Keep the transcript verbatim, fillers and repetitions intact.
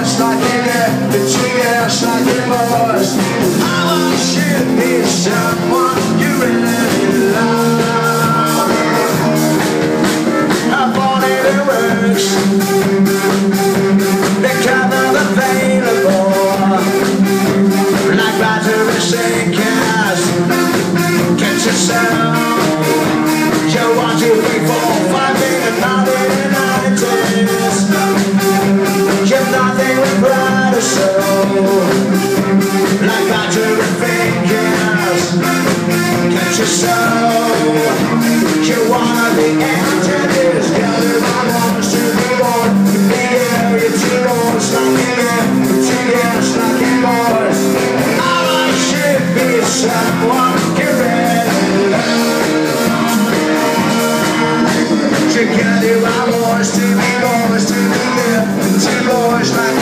boys like you get, the two girls like you boys. I want you to be someone you really love. I thought it works, the kind available, like battery shakers. Can't you sound? You want to be for five minutes, not in the nineties. You're nothing but pride or soul, like battery fingers. Can't you sound? You wanna be engineers, gather my ones to be born. Be here, you're two boys like here, two girls like you boys. I should be someone you really love. You gather my boys to be boys to be here, two boys like